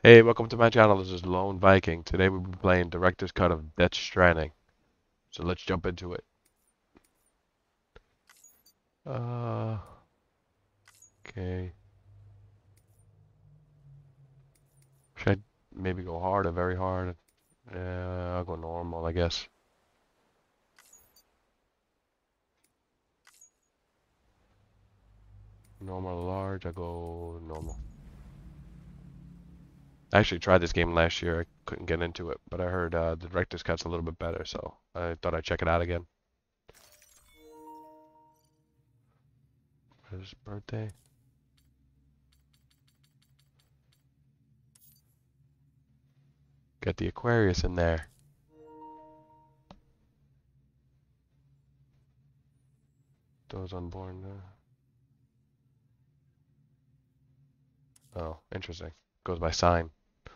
Hey, welcome to my channel. This is Lone Viking. Today we'll be playing Director's Cut of Death Stranding. So let's jump into it. Uh, okay. Should I maybe go hard or very hard? I'll go normal, I guess. Normal or large, I go normal. I actually tried this game last year. I couldn't get into it, but I heard the Director's Cut's a little bit better, so I thought I'd check it out again. His birthday. Got the Aquarius in there. Those unborn. Oh, interesting. Goes by sign.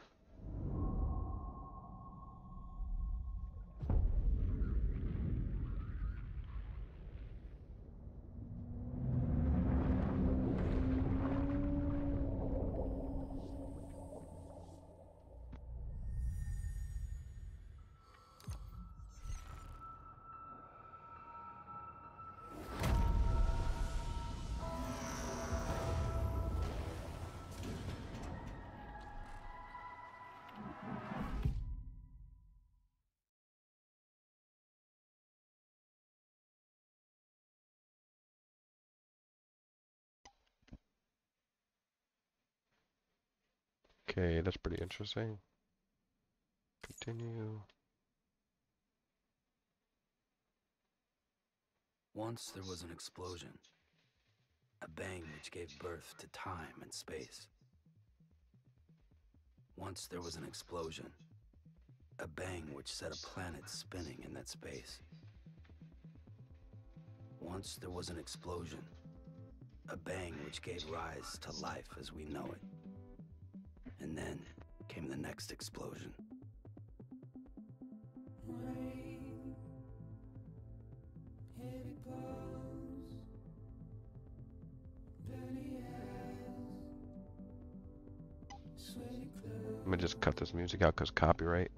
Okay, that's pretty interesting. Continue. Once there was an explosion, a bang which gave birth to time and space. Once there was an explosion, a bang which set a planet spinning in that space. Once there was an explosion, a bang which gave rise to life as we know it. And then came the next explosion. I'm gonna just cut this music out because copyright.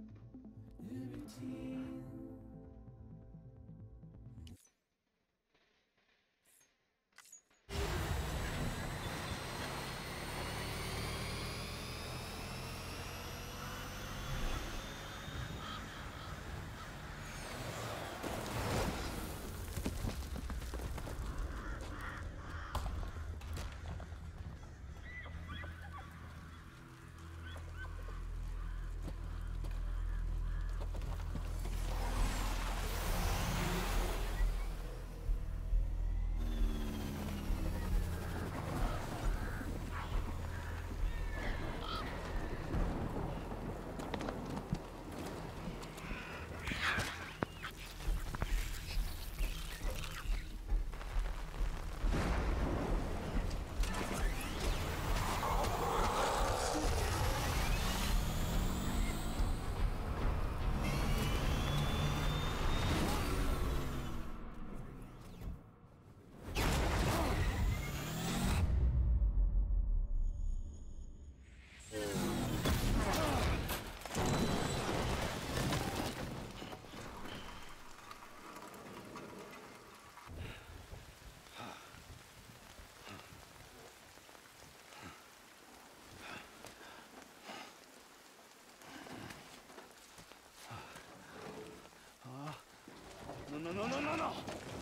No.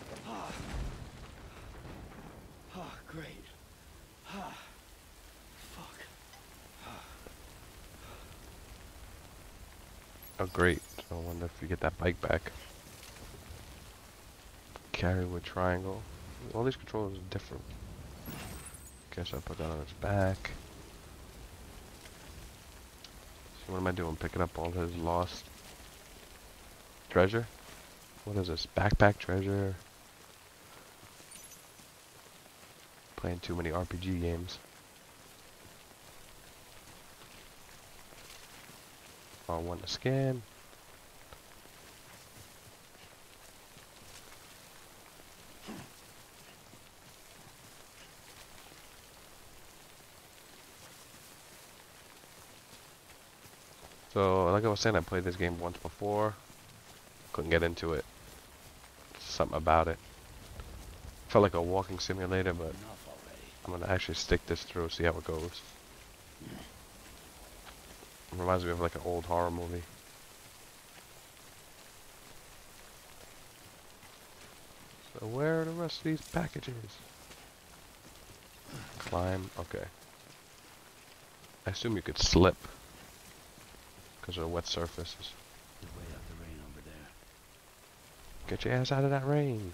Great. Fuck. Oh, great. So I wonder if you get that bike back. Carry with triangle. All these controls are different. Guess I'll put that on its back. So what am I doing? Picking up all his lost treasure? What is this? Backpack treasure? Playing too many RPG games. R1 to scan. So, like I was saying, I played this game once before. Couldn't get into it. Something about it. Felt like a walking simulator, but Enough already. I'm gonna actually stick this through, see how it goes. It reminds me of like an old horror movie. So where are the rest of these packages? Climb, okay. I assume you could slip because of the wet surfaces. You're way up the rain over there. Get your ass out of that rain.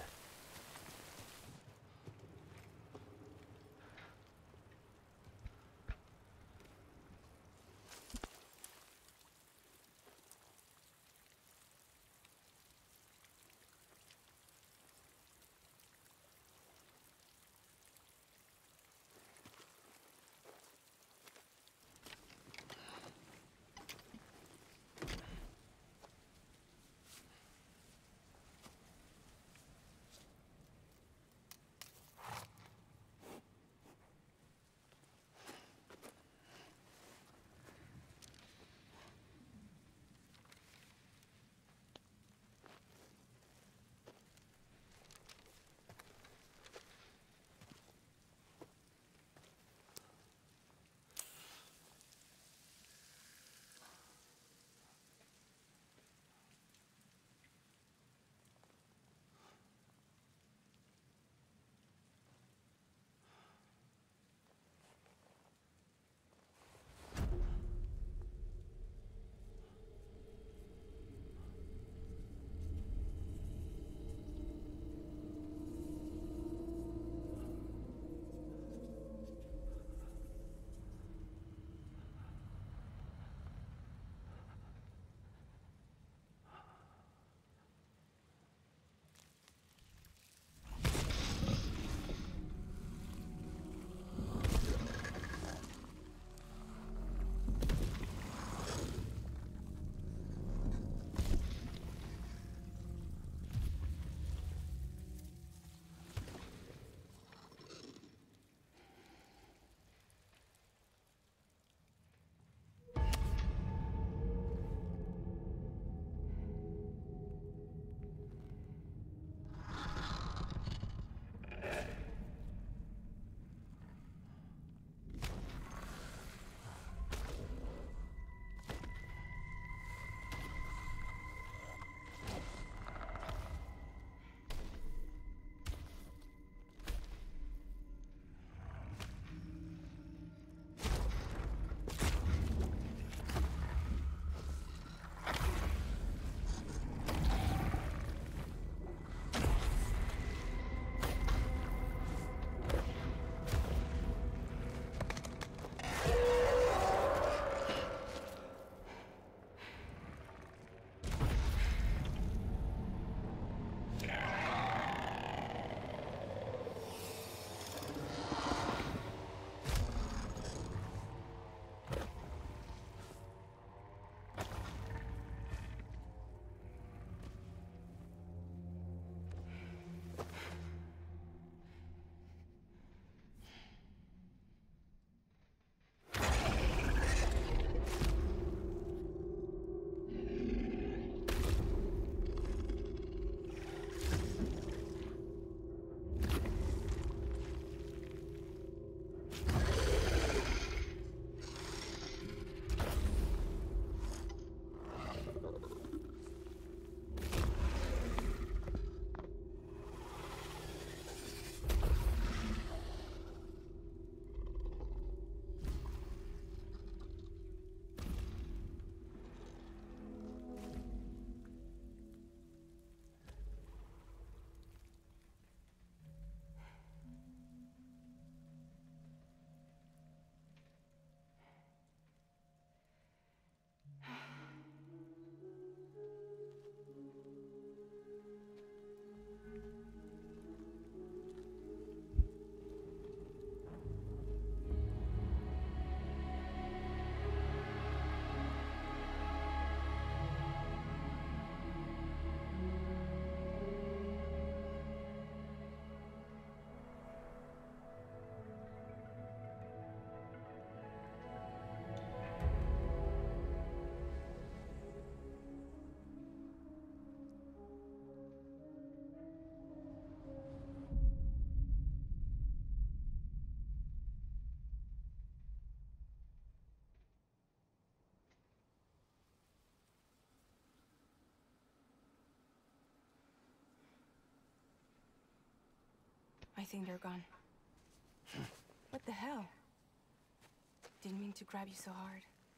thing they're gone. What the hell? Didn't mean to grab you so hard.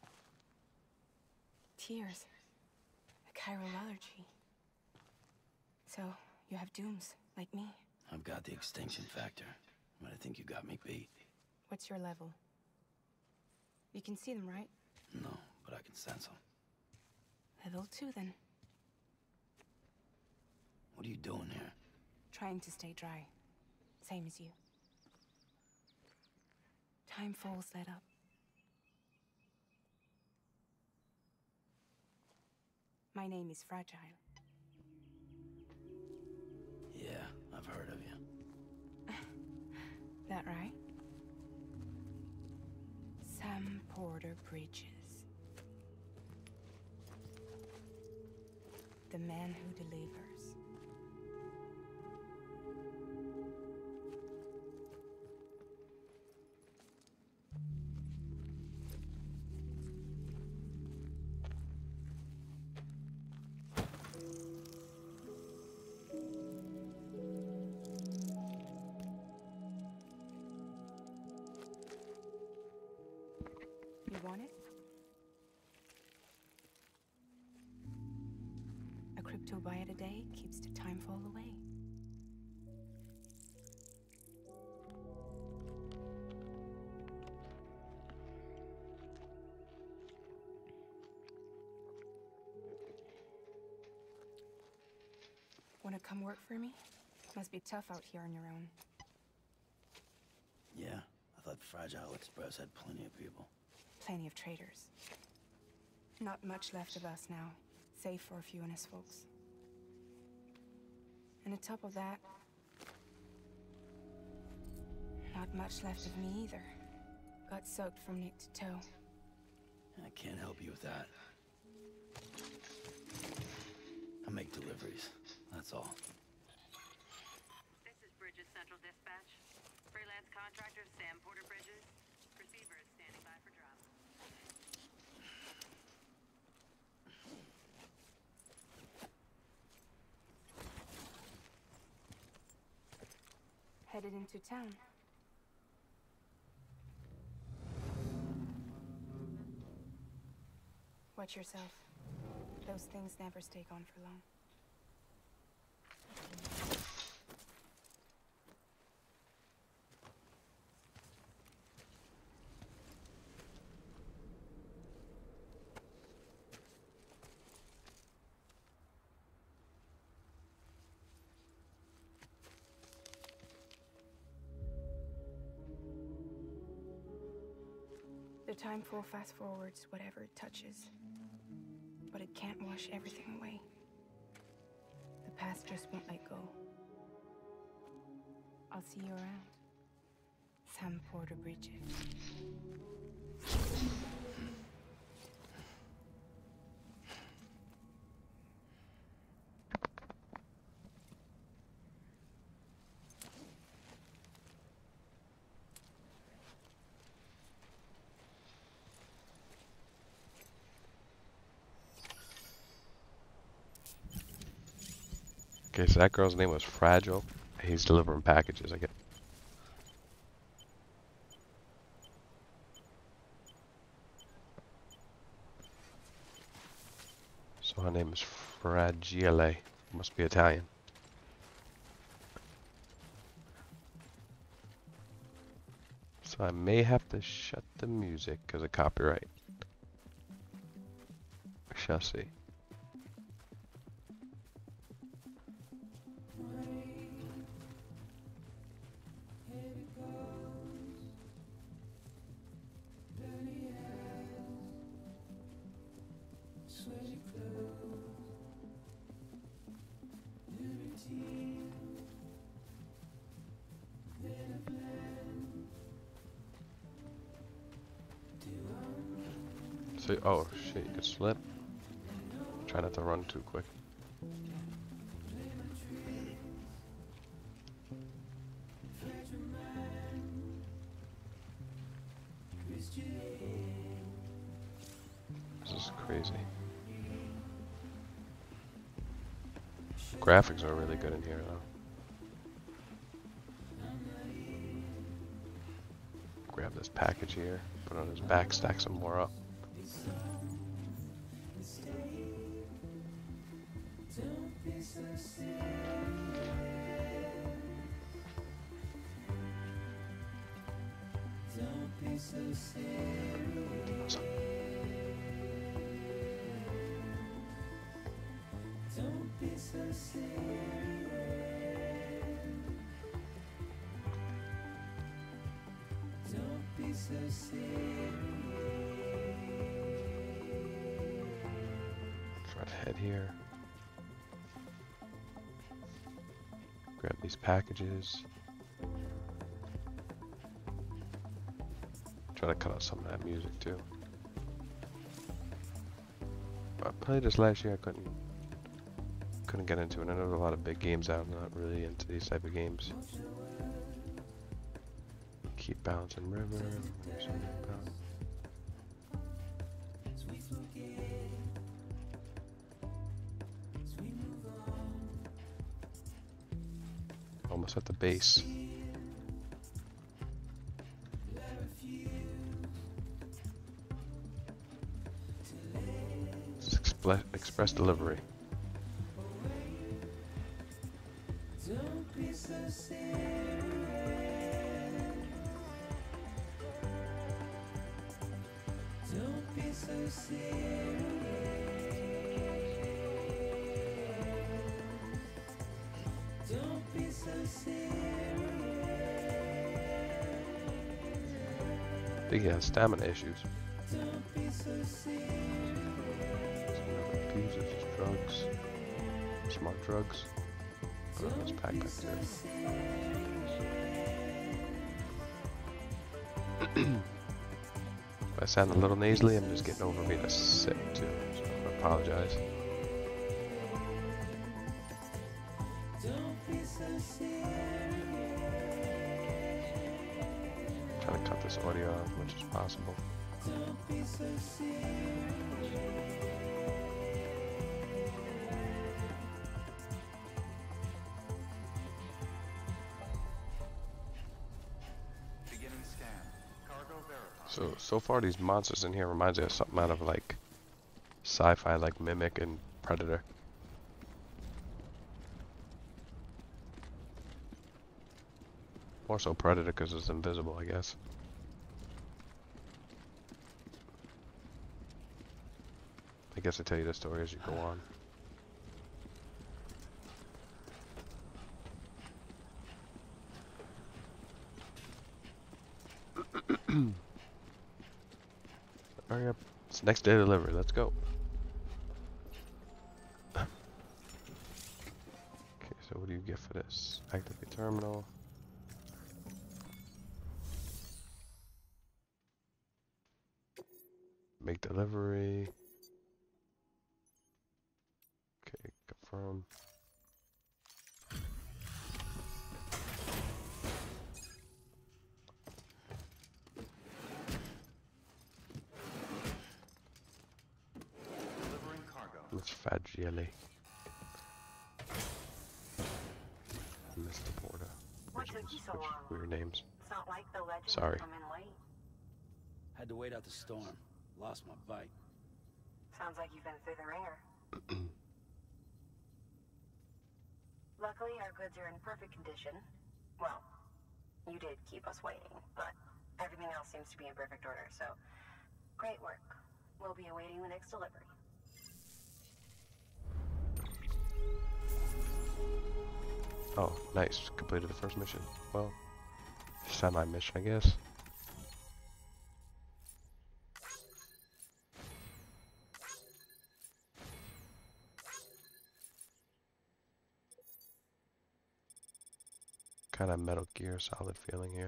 Tears. A chiral allergy. So, you have dooms, like me. I've got the extinction factor, but I think you got me beat. What's your level? You can see them, right? No, but I can sense them. Level 2, then. What are you doing here? Trying to stay dry. Same as you. Timefall's let up. My name is Fragile. Yeah, I've heard of you. That right? Sam Porter Bridges. The man who delivers. You want it? A crypto buy a day keeps the timefall away. Wanna come work for me? Must be tough out here on your own. Yeah, I thought Fragile Express had plenty of people. Plenty of traitors. Not much left of us now, save for a few honest folks. And on top of that, not much left of me either. Got soaked from neck to toe. I can't help you with that. I make deliveries, that's all. This is Bridges Central Dispatch. Freelance contractor Sam Porter Bridges. Receiver is standing by for drop. Headed into town. Watch yourself. Those things never stay gone for long. The timefall fast forwards whatever it touches. But it can't wash everything away. The past just won't let go. I'll see you around. Sam Porter Bridges. Okay, so that girl's name was Fragile. He's delivering packages, I guess. So her name is Fragile. Must be Italian. So I may have to shut the music because of copyright. We shall see. So, oh shit, you could slip. Try not to run too quick. This is crazy. Graphics are really good in here though. Grab this package here, put it on his back, stack some more up. Try to head here. Grab these packages. Try to cut out some of that music too. I played this last year. I couldn't get into it. I know there's a lot of big games out. I'm not really into these type of games. Keep bouncing river. Almost at the base. It's express delivery. I think he has stamina issues. Abuses drugs. Smart drugs. Put on his backpack there. If I sound a little nasally, I'm just getting over being sick too, so I apologize. Trying to cut this audio out as much as possible. So far these monsters in here reminds me of something out of like sci-fi, like Mimic and Predator. More so Predator because it's invisible, I guess. I guess I tell you the story as you go on. Hurry up. It's next day delivery. Let's go. Okay, so what do you get for this? Activate terminal. Make delivery. Okay, confirm. Let's Fagielli. Mr. Porter. Which weird names. It's not like the legend Sorry. come in late. Had to wait out the storm. Lost my bike. Sounds like you've been through the ringer. Luckily, our goods are in perfect condition. Well, you did keep us waiting, but everything else seems to be in perfect order, so great work. We'll be awaiting the next delivery. Oh, nice. Completed the first mission. Well, semi-mission, I guess. Kind of Metal Gear Solid feeling here.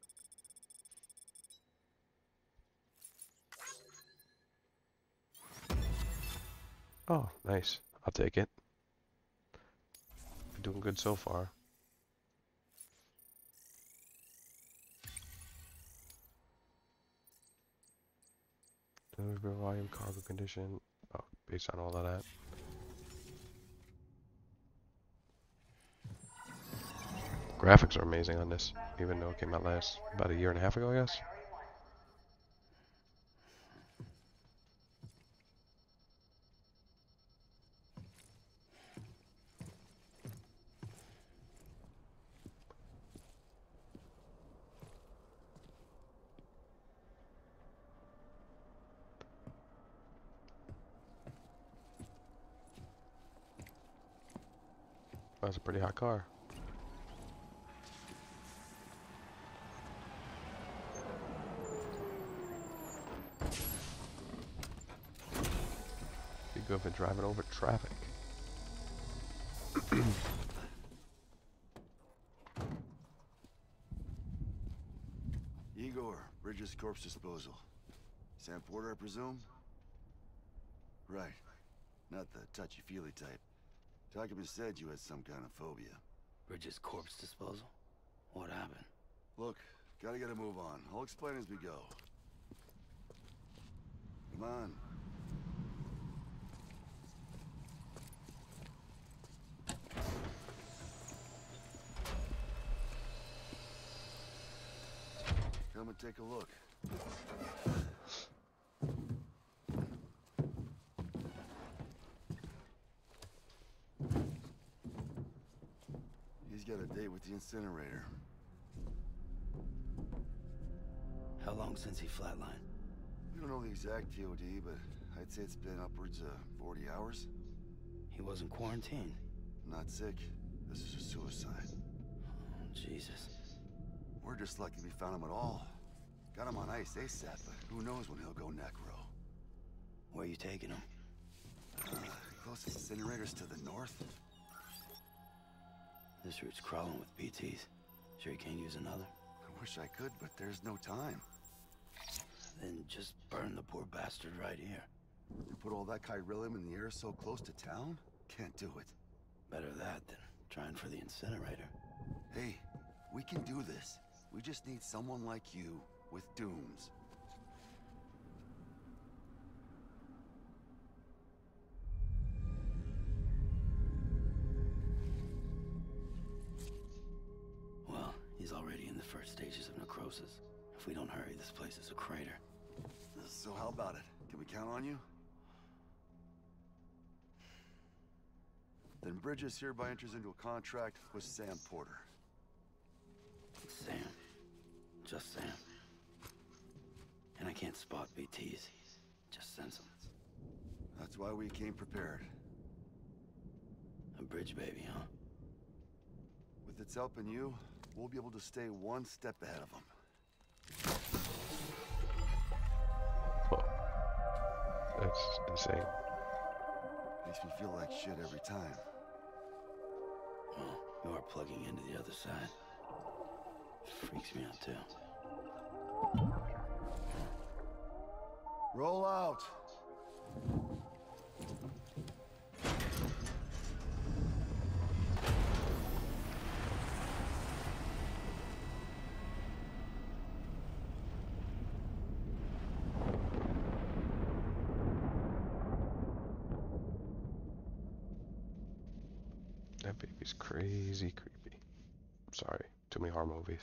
Oh, nice. I'll take it. Doing good so far. Delivery volume, cargo condition. Oh, based on all of that. Graphics are amazing on this, even though it came out about a year and a half ago, I guess. That's a pretty hot car. Be good for driving over traffic. Igor, Bridges Corpse Disposal. Sam Porter, I presume? Right. Not the touchy-feely type. Document said you had some kind of phobia. Bridges corpse disposal? What happened? Look, gotta get a move on. I'll explain as we go. Come on. Come and take a look. He's got a date with the incinerator. How long since he flatlined? We don't know the exact TOD, but I'd say it's been upwards of 40 hours. He wasn't quarantined. Not sick. This is a suicide. Oh, Jesus. We're just lucky we found him at all. Got him on ice ASAP, but who knows when he'll go necro. Where are you taking him? Closest incinerators to the north. This route's crawling with PTs. Sure you can't use another? I wish I could, but there's no time. Then just burn the poor bastard right here. You put all that chiralium in the air so close to town? Can't do it. Better that than trying for the incinerator. Hey, we can do this. We just need someone like you with dooms. Well, he's already in the first stages of necrosis. If we don't hurry, this place is a crater. So how about it? Can we count on you? Then Bridges hereby enters into a contract with Sam Porter. Sam. Just Sam. And I can't spot BTs. Just sense them. That's why we came prepared. A bridge baby, huh? With its help and you, we'll be able to stay one step ahead of them. Whoa. That's insane. Makes me feel like shit every time. Well, you are plugging into the other side. Freaks me out, too. Roll out! That baby's crazy creepy. Sorry, too many horror movies.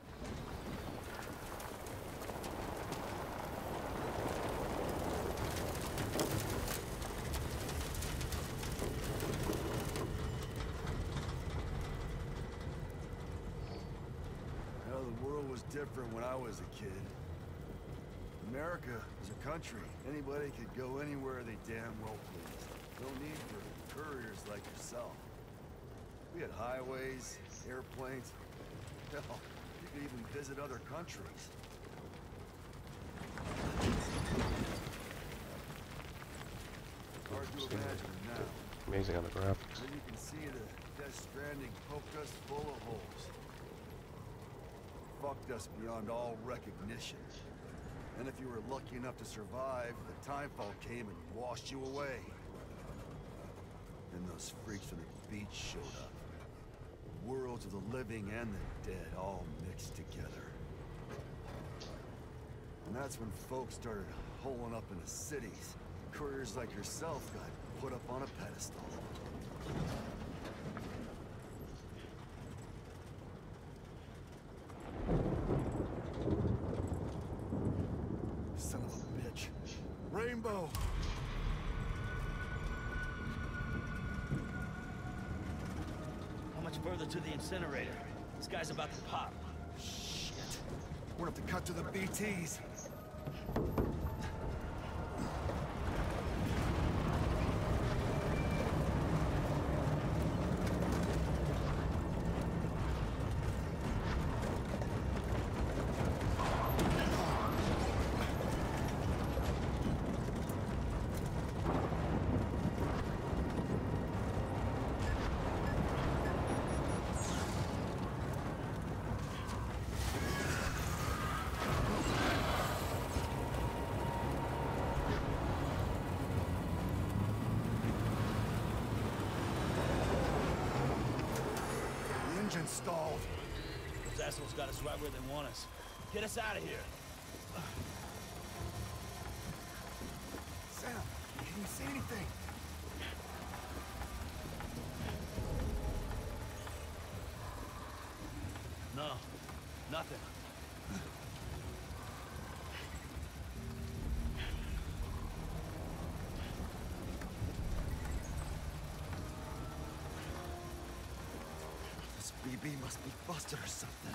Well, the world was different when I was a kid. America was a country. Anybody could go anywhere they damn well pleased. No need for couriers like yourself. We had highways, airplanes. Hell, you could even visit other countries. Hard to imagine now. Amazing on the graphics. Then you can see the Death Stranding poked us full of holes. Fucked us beyond all recognition. And if you were lucky enough to survive, the timefall came and washed you away. Then those freaks from the beach showed up. Worlds of the living and the dead all mixed together. And that's when folks started holing up in the cities. Couriers like yourself got put up on a pedestal. Son of a bitch. Rainbow! How much further to the incinerator? This guy's about to pop. Shit. We're gonna have to cut to the BTs. engine stalled. Those assholes got us right where they want us. Get us out of here. Sam, can you see anything? No, nothing. This BB must be busted or something.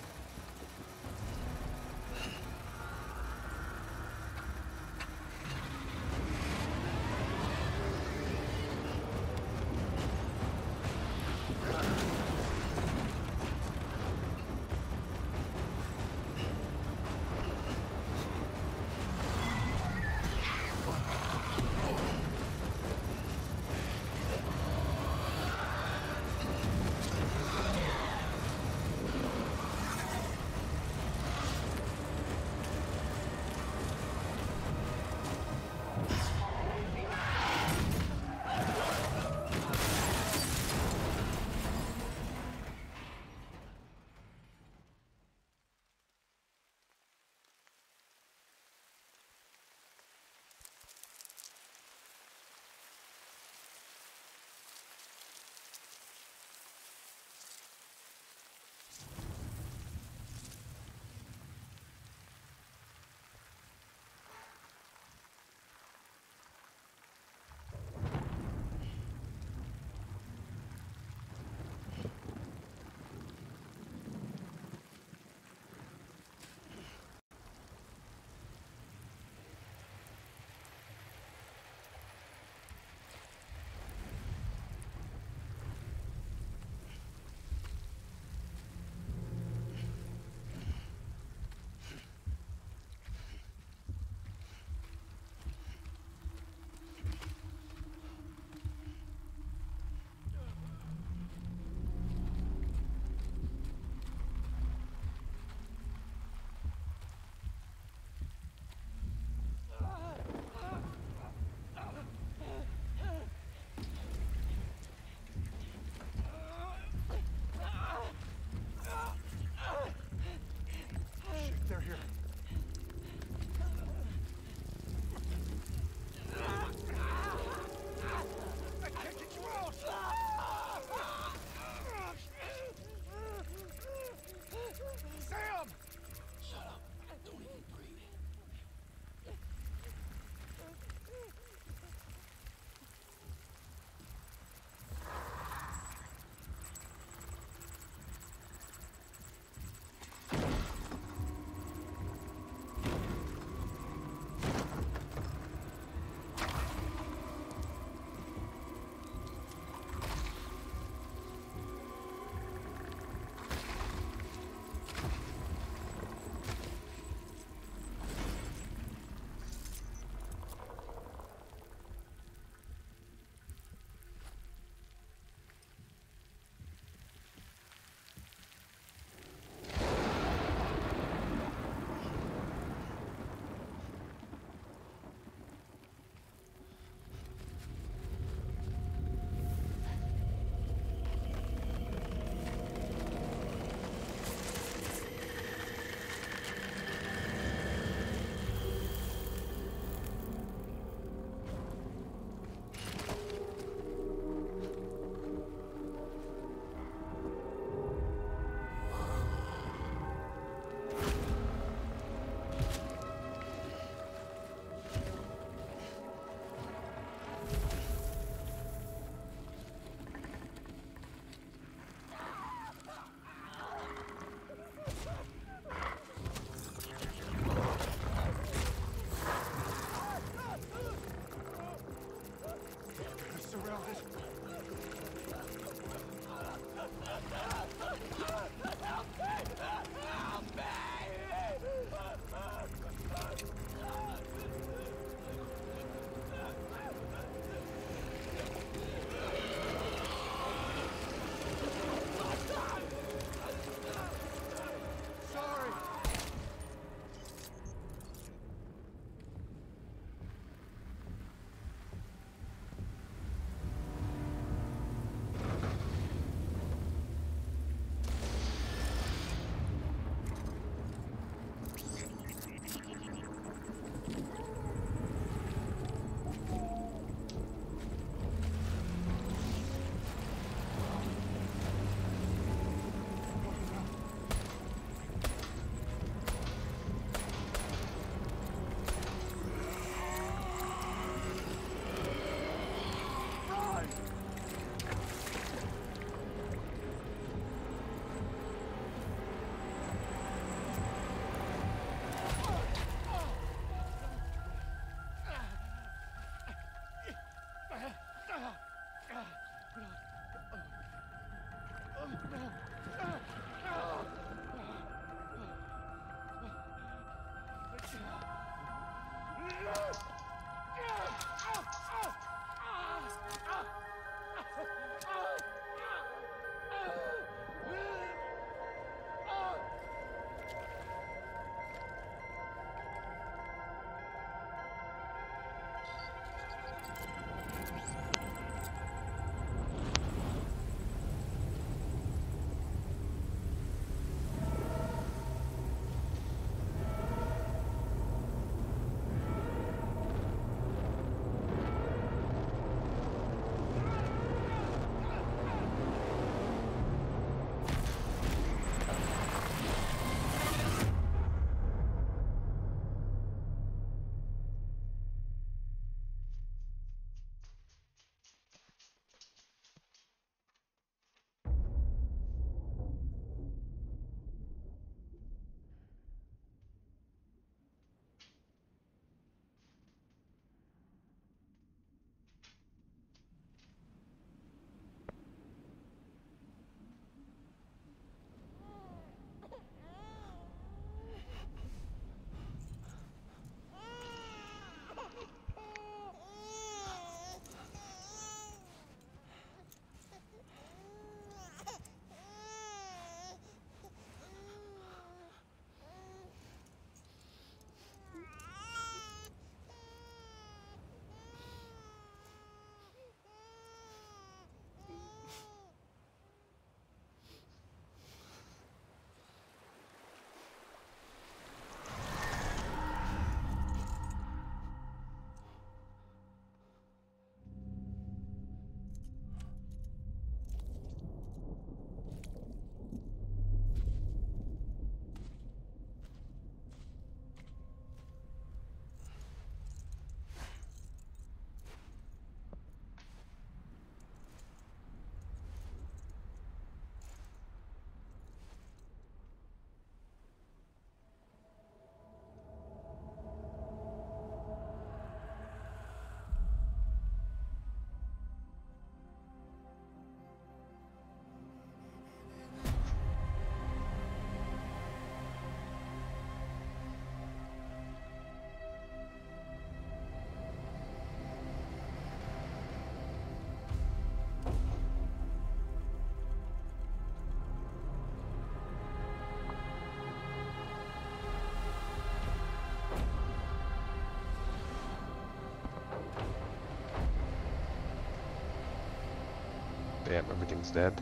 Damn, everything's dead.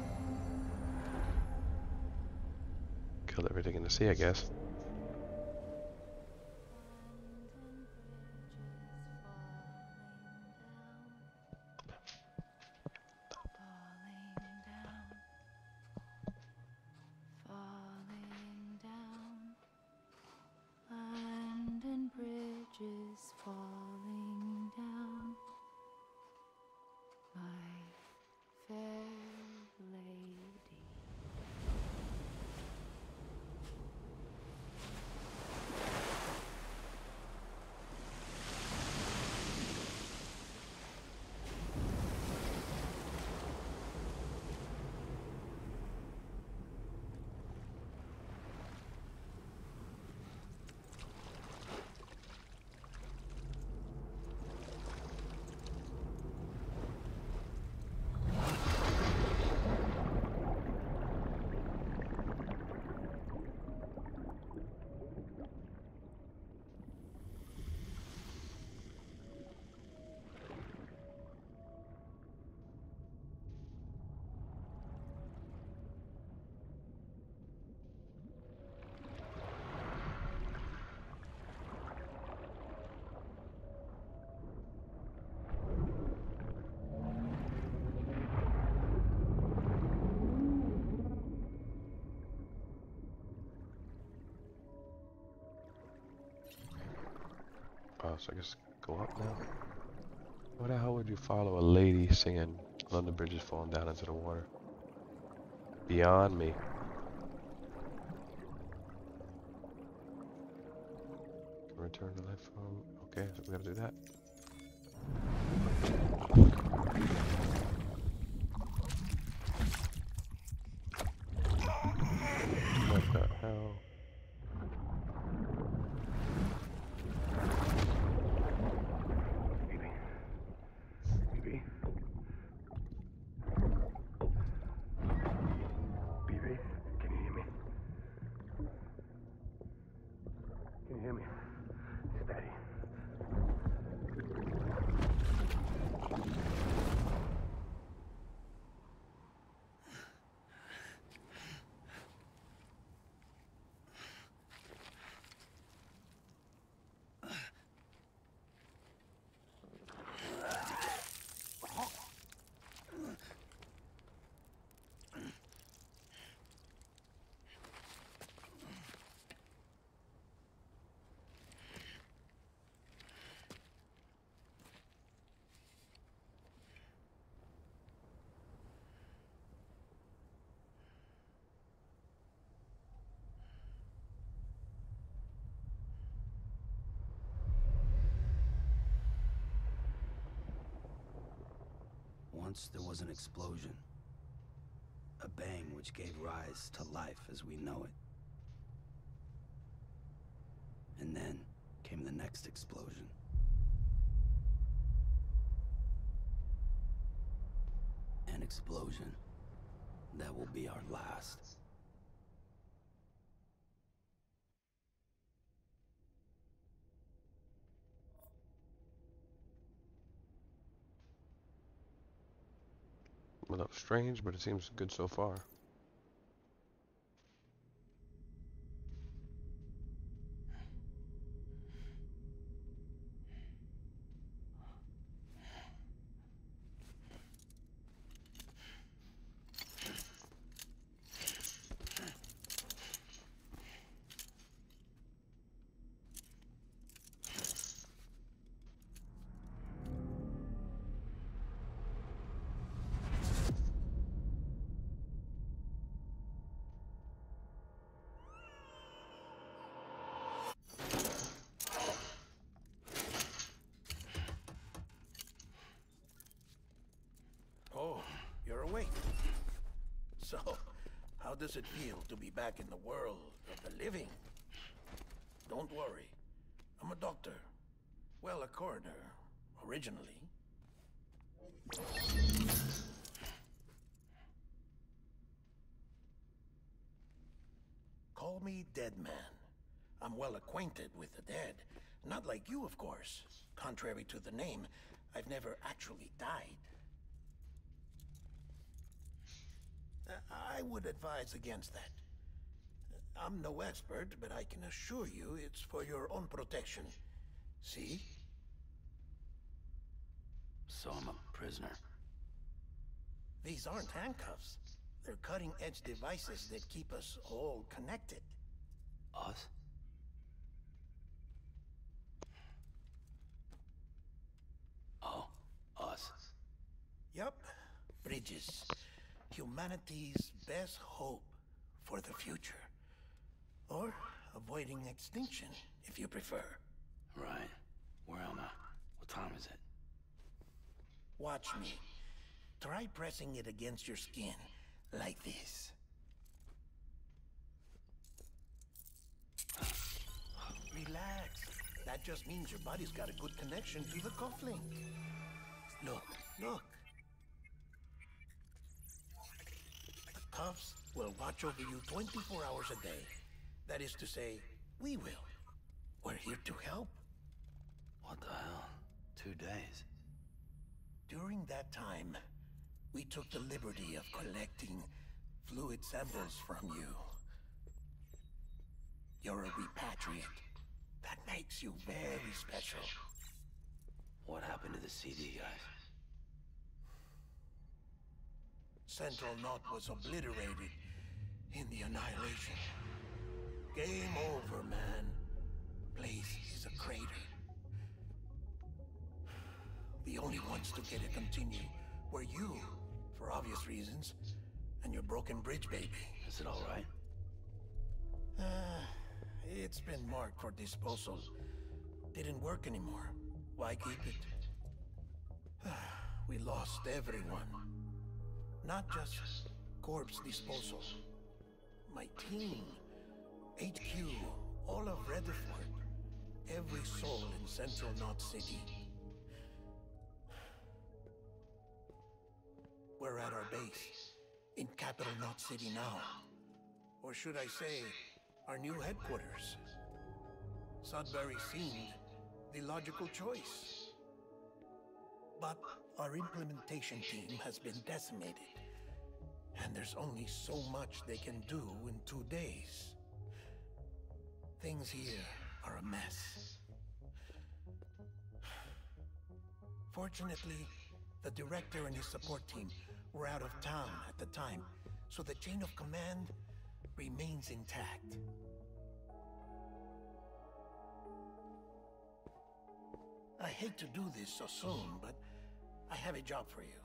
Killed everything in the sea, I guess. Falling down, land and bridges falling down, my fair lady. Oh, so I guess go up now. Why the hell would you follow a lady singing London Bridge is falling down into the water? Beyond me. Return to life from... Okay, so we gotta do that. What the hell? Once there was an explosion. A bang which gave rise to life as we know it. And then came the next explosion. An explosion that will be our last. Well, that was strange, but it seems good so far. Oh, you're awake. So, how does it feel to be back in the world of the living? Don't worry. I'm a doctor. Well, a coroner, originally. Call me Dead Man. I'm well acquainted with the dead. Not like you, of course. Contrary to the name, I've never actually died. I would advise against that. I'm no expert, but I can assure you it's for your own protection. See? So I'm a prisoner. These aren't handcuffs. They're cutting-edge devices that keep us all connected. Us? Oh, us. Yup. Bridges. Humanity's best hope for the future. Or avoiding extinction, if you prefer. Right. Where am I? What time is it? Watch me. Try pressing it against your skin, like this. Relax. That just means your body's got a good connection to the cufflink. Look, look. The cuffs will watch over you 24 hours a day. That is to say, we will. We're here to help. What the hell? 2 days? During that time, we took the liberty of collecting fluid samples from you. You're a repatriate. That makes you very special. What happened to the CD guys? Central Knot was obliterated in the Annihilation. Game over, man. Place is a crater. The only ones to get it continue were you, for obvious reasons, and your broken bridge baby. Is it all right? It's been marked for disposal. Didn't work anymore. Why keep it? We lost everyone. Not just corpse disposal. My team, HQ, all of Rutherford, every soul in Central Knot City. We're at our base, in Capital Knot City now. Or should I say, our new headquarters. Sudbury seemed the logical choice. But our implementation team has been decimated. And there's only so much they can do in 2 days. Things here are a mess. Fortunately, the director and his support team were out of town at the time, so the chain of command remains intact. I hate to do this so soon, but I have a job for you.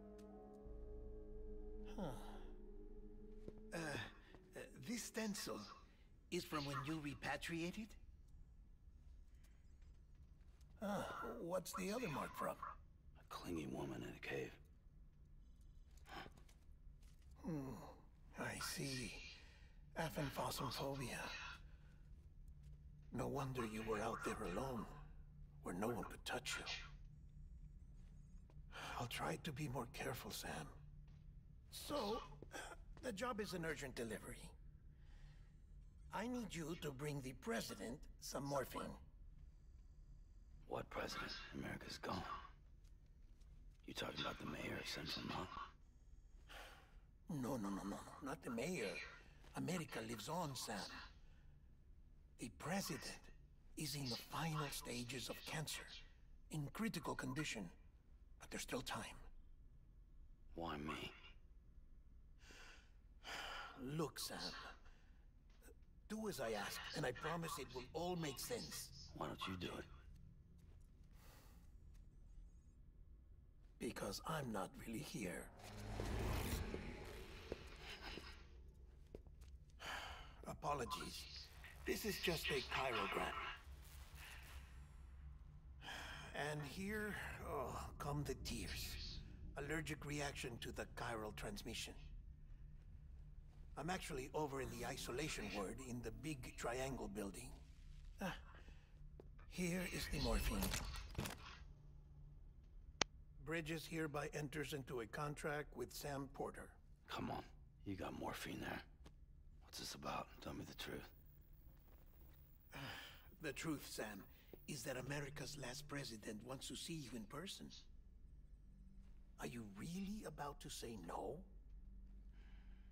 This stencil is from when you repatriated? What's the other mark from? A clingy woman in a cave. I see. Aphenphosmphobia. No wonder you were out there alone, where no one could touch you. I'll try to be more careful, Sam. So, the job is an urgent delivery. I need you to bring the president some morphine. What president? America's gone. You talking about the mayor of Central Knot? No, not the mayor. America lives on, Sam. The president is in the final stages of cancer, in critical condition, but there's still time. Why me? Look, Sam. Do as I ask, and I promise it will all make sense. Why don't you do it? Because I'm not really here. Apologies. This is just a chirogram. And here, come the tears. Allergic reaction to the chiral transmission. I'm actually over in the isolation ward in the big triangle building. Here is the morphine. Bridges hereby enters into a contract with Sam Porter. Come on. You got morphine there. What's this about? Tell me the truth. The truth, Sam, is that America's last president wants to see you in person. Are you really about to say no?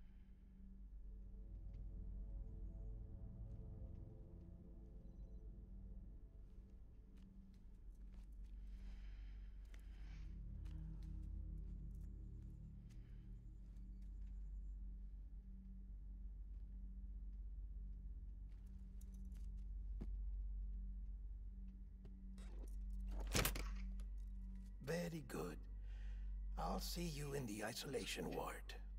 Very good. I'll see you in the isolation ward.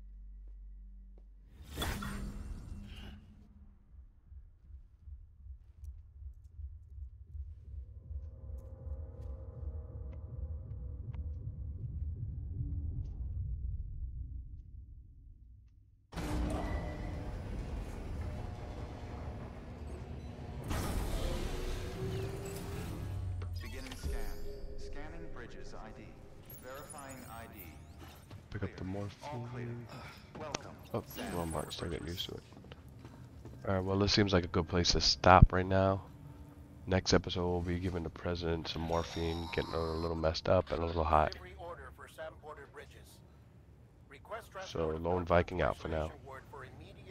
Beginning scan. Scanning Bridges ID. Verifying ID. Pick up the All clear. morphine. Welcome. Oh, Sam wrong part. Porter Still getting Bridges. used to it. Alright, well, this seems like a good place to stop right now. Next episode, we'll be giving the president some morphine, getting a little messed up and a little high. Delivery order for Sam Porter Bridges. Request So, transport of Lone narcotic Viking out for now. isolation ward for immediate